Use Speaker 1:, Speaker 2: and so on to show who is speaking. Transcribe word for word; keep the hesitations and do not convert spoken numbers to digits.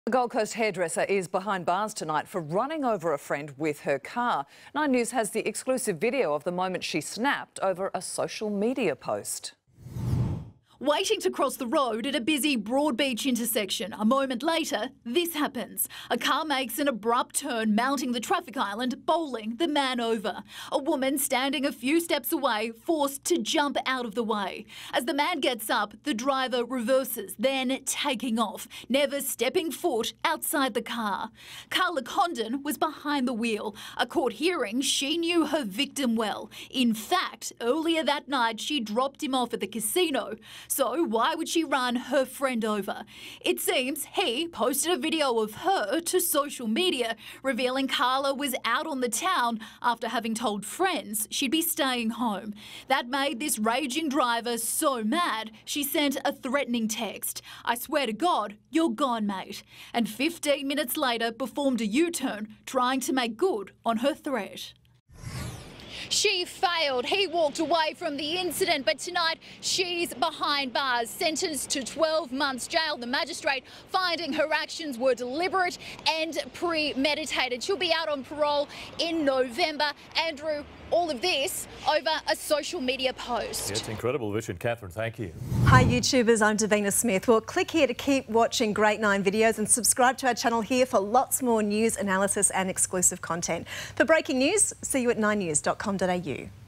Speaker 1: A Gold Coast hairdresser is behind bars tonight for running over a friend with her car. Nine News has the exclusive video of the moment she snapped over a social media post.
Speaker 2: Waiting to cross the road at a busy Broadbeach intersection. A moment later, this happens. A car makes an abrupt turn, mounting the traffic island, bowling the man over. A woman standing a few steps away, forced to jump out of the way. As the man gets up, the driver reverses, then taking off, never stepping foot outside the car. Carla Condon was behind the wheel. A court hearing, she knew her victim well. In fact, earlier that night, she dropped him off at the casino. So why would she run her friend over? It seems he posted a video of her to social media, revealing Carla was out on the town after having told friends she'd be staying home. That made this raging driver so mad, she sent a threatening text. "I swear to God, you're gone, mate." And fifteen minutes later performed a U-turn, trying to make good on her threat.
Speaker 3: She failed. He walked away from the incident, but tonight she's behind bars, sentenced to twelve months jail. The magistrate finding her actions were deliberate and premeditated. She'll be out on parole in November. Andrew, all of this over a social media post.
Speaker 4: Yeah, it's incredible, Richard. Catherine, thank you.
Speaker 5: Hi YouTubers, I'm Davina Smith. Well, click here to keep watching Great Nine videos and subscribe to our channel here for lots more news, analysis and exclusive content. For breaking news, see you at nine news dot com dot a u.